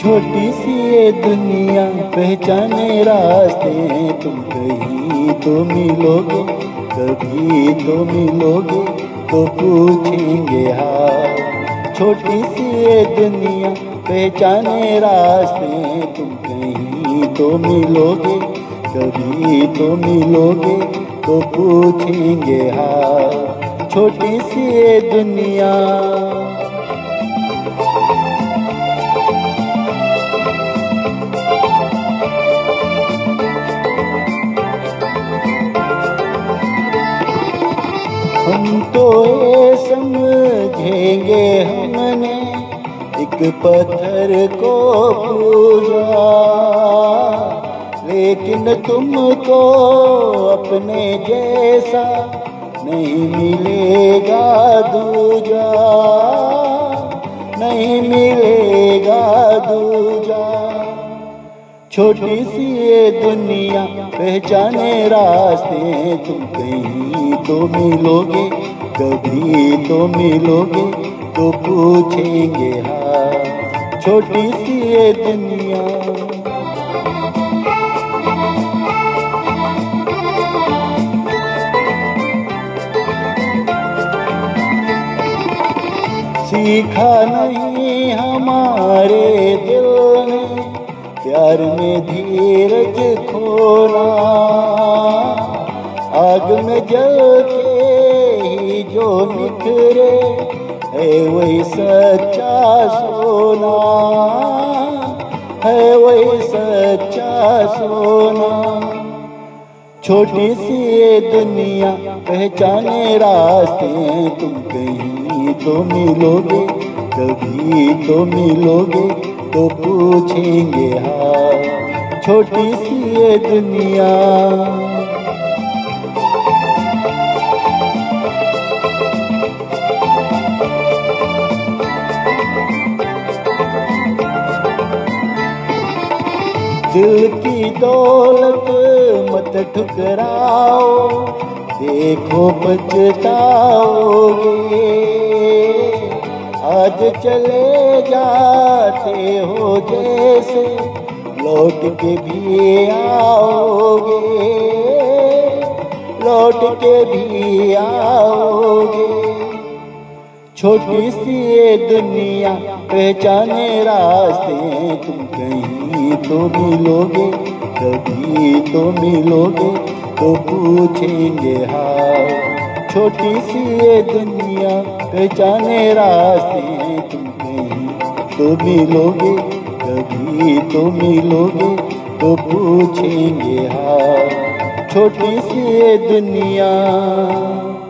छोटी सी ये दुनिया पहचाने रास्ते, तुम कहीं तो मिलोगे, कभी तो मिलोगे तो पूछेंगे हाल। छोटी सी ये दुनिया पहचाने रास्ते, तुम कहीं तो मिलोगे, कभी तो मिलोगे तो पूछेंगे हाल। छोटी सी ये दुनिया। हम तो ये समझेंगे हमने एक पत्थर को पूजा, लेकिन तुमको अपने जैसा नहीं मिलेगा दूजा, नहीं मिलेगा दूजा। छोटी सी ये दुनिया पहचाने रास्ते, तुम कहीं तो मिलोगे, कभी तो मिलोगे तो पूछेंगे हाल। छोटी सी ये दुनिया। सीखा नहीं हमारे दिल ने प्यार में धीरज खोना, आग में जल के ही जो निखरे है वही सच्चा सोना, है वही सच्चा सोना। छोटी सी ये दुनिया पहचाने रास्ते, तुम कहीं तो मिलोगे, कभी तो मिलोगे तो पूछेंगे हाल। छोटी सी ये दुनिया। दिल की दौलत मत ठुकराओ, देखो पछताओगे। आज चले जाते हो जैसे लौट के भी आओगे, लौट के भी आओगे। छोटी सी ये दुनिया पहचाने रास्ते, तुम कहीं तो मिलोगे, कभी तो मिलोगे तो पूछेंगे हाल। छोटी सी ये दुनिया पहचाने रास्ते, तुम कहीं तो मिलोगे, कभी तो मिलोगे तो पूछेंगे हाल। छोटी सी ये दुनिया।